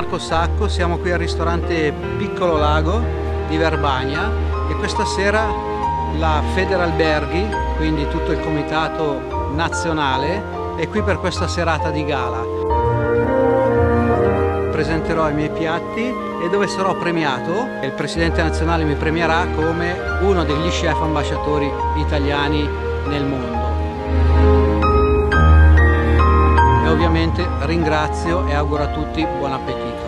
Marco Sacco, siamo qui al ristorante Piccolo Lago di Verbania e questa sera la Federalberghi, quindi tutto il comitato nazionale, è qui per questa serata di gala. Presenterò i miei piatti e dove sarò premiato, il presidente nazionale mi premierà come uno degli chef ambasciatori italiani nel mondo. E ovviamente ringrazio e auguro a tutti buon appetito.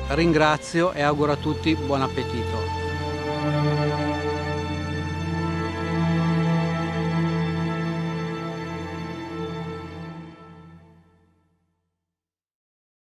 ringrazio e auguro a tutti buon appetito.